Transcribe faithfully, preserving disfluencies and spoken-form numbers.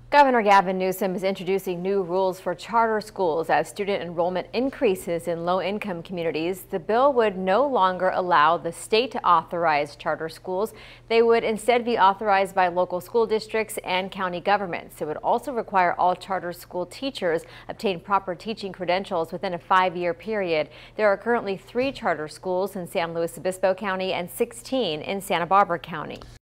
Governor Gavin Newsom is introducing new rules for charter schools as student enrollment increases in low-income communities. The bill would no longer allow the state to authorize charter schools. They would instead be authorized by local school districts and county governments. It would also require all charter school teachers obtain proper teaching credentials within a five-year period. There are currently three charter schools in San Luis Obispo County and sixteen in Santa Barbara County.